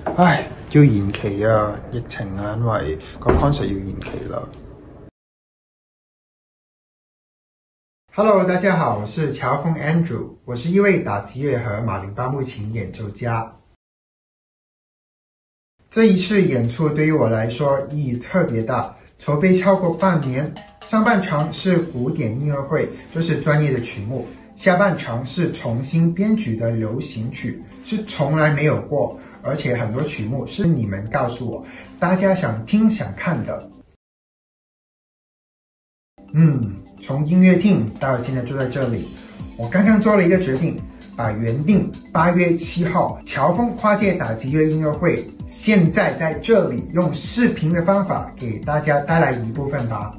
唉，要延期啊！疫情啊，因為個 concert 要延期了。Hello， 大家好，我是乔峰 Andrew， 我是一位打击乐和马林巴木琴演奏家。这一次演出对于我来说意义特别大，筹备超过半年。上半场是古典音乐会，就是专业的曲目；下半场是重新编曲的流行曲，是从来没有过，而且很多曲目是你们告诉我，大家想听想看的。从音乐厅到现在坐在这里，我刚刚做了一个决定，把原定8月7号乔峰跨界打击乐音乐会，现在在这里用视频的方法给大家带来一部分吧。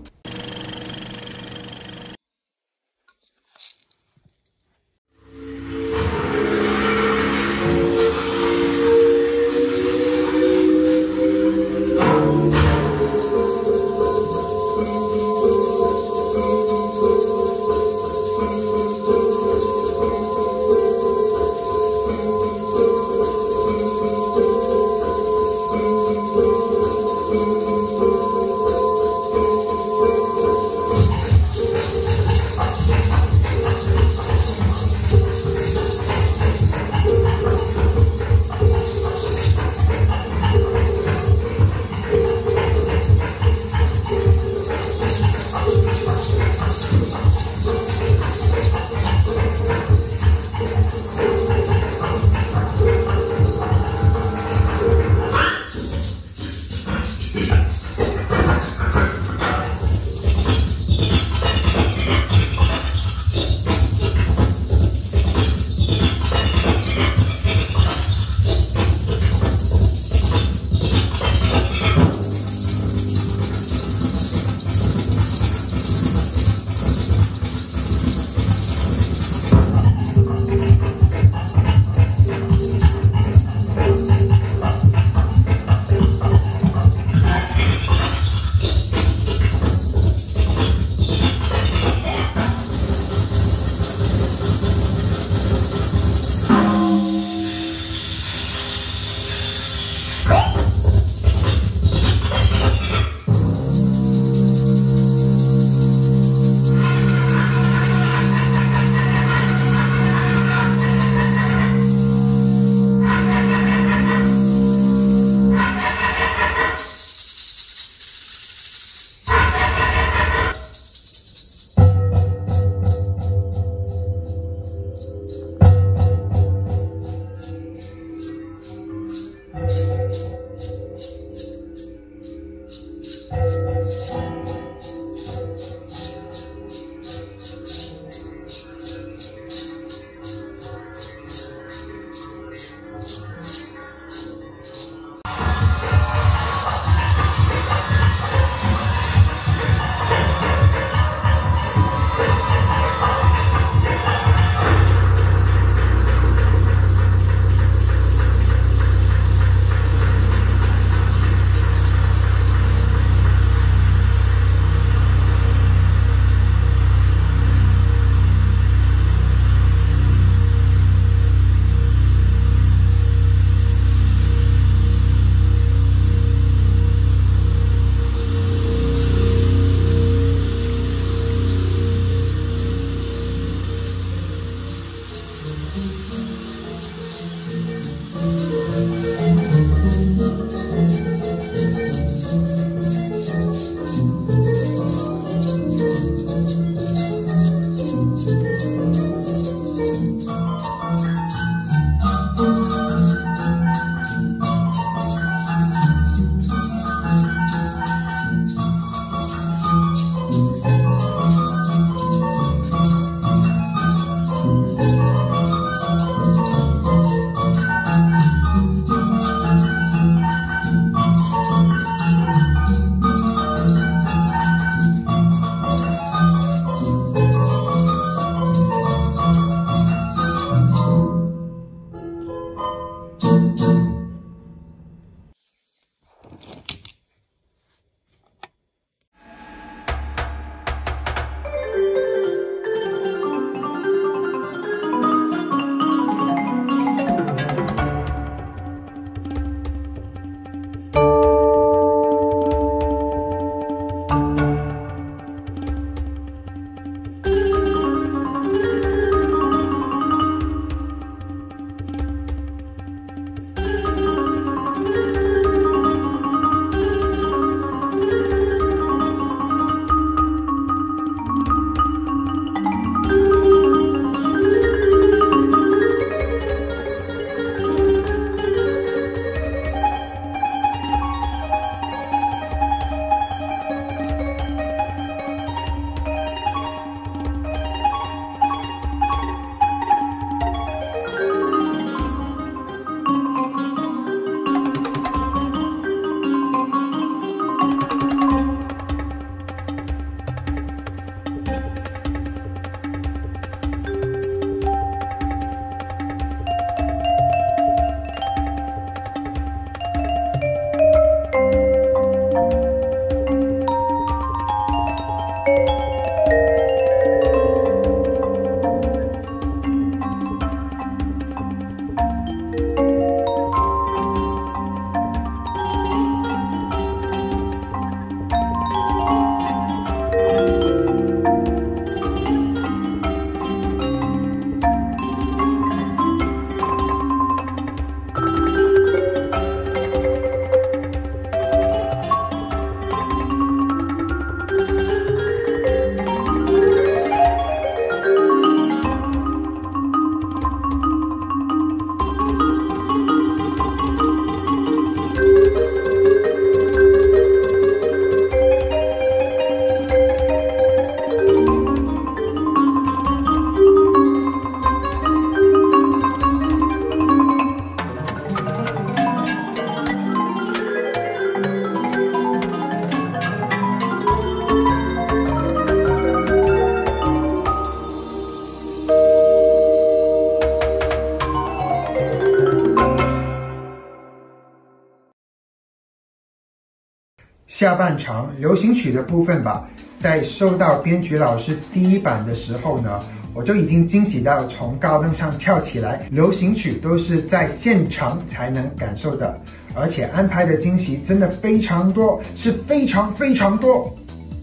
下半场流行曲的部分吧，在收到编曲老师第一版的时候呢，我就已经惊喜到从高凳上跳起来。流行曲都是在现场才能感受的，而且安排的惊喜真的非常多，是非常非常多。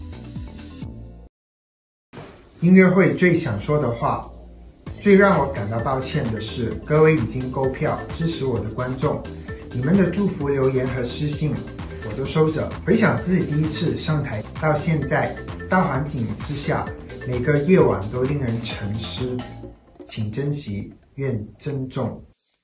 音乐会最想说的话，最让我感到抱歉的是，各位已经购票支持我的观众，你们的祝福留言和私信我都收着。回想自己第一次上台到现在，大环境之下，每个夜晚都令人沉思，请珍惜，愿珍重。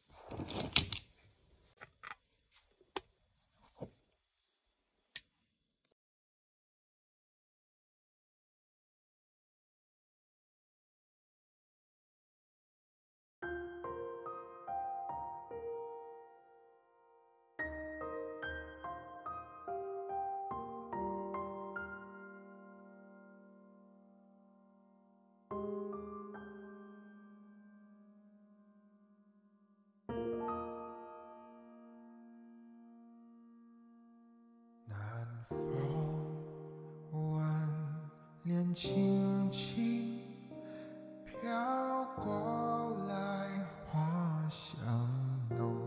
念轻轻飘过来，花香浓。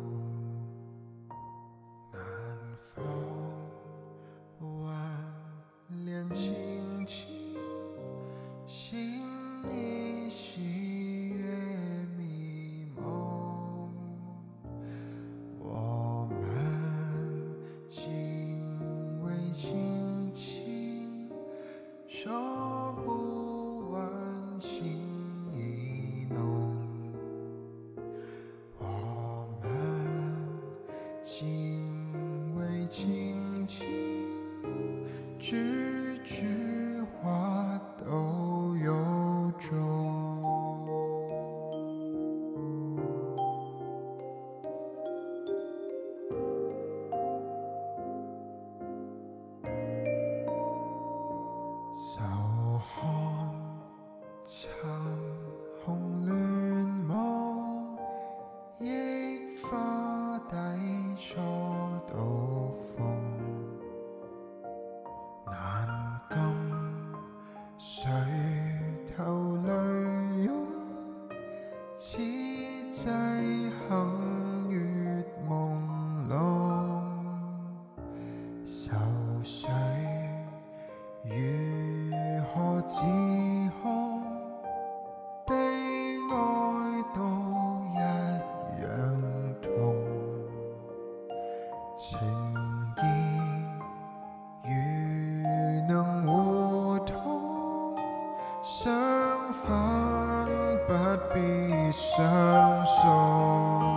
南风挽脸轻轻，心里喜悦迷蒙。我们紧偎轻轻，说不完情意浓。我们紧偎轻轻，句句话都有种。守看殘紅亂舞，憶花底初到風。難禁垂頭淚湧，此際幸月朦朧。愁緒如何自控？悲哀都一樣痛。情義如能互通，相反不必相送。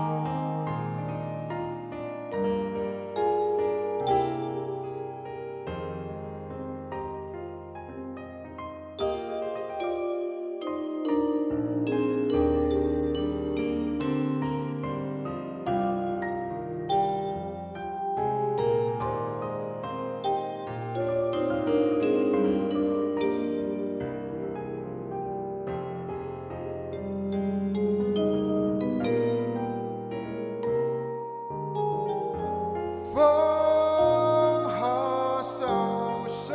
放下愁緒，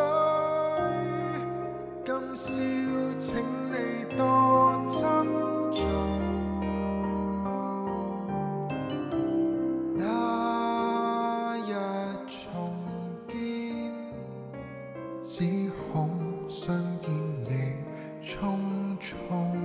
今宵請你多珍重。那日重見，只恐相見亦匆匆。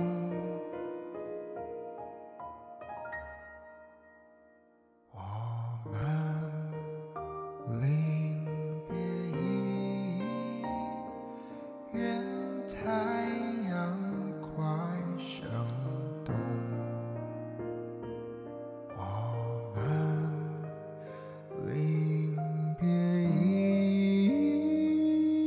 我們臨別意，願太陽快升東。我們臨別意，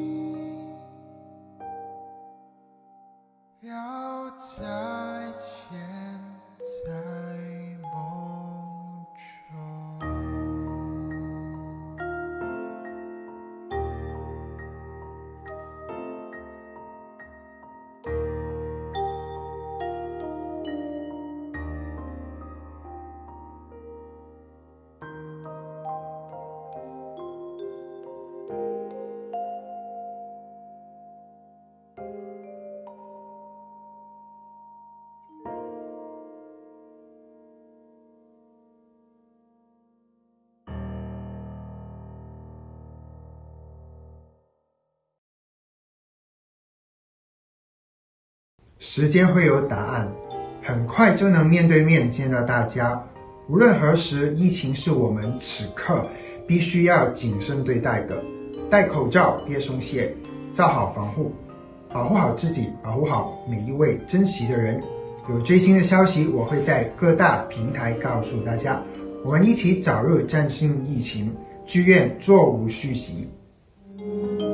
要再見在夢中。 时间会有答案，很快就能面对面见到大家。无论何时，疫情是我们此刻必须要谨慎对待的。戴口罩，别松懈，做好防护，保护好自己，保护好每一位珍惜的人。有最新的消息，我会在各大平台告诉大家。我们一起早日战胜疫情，祝愿座无虚席。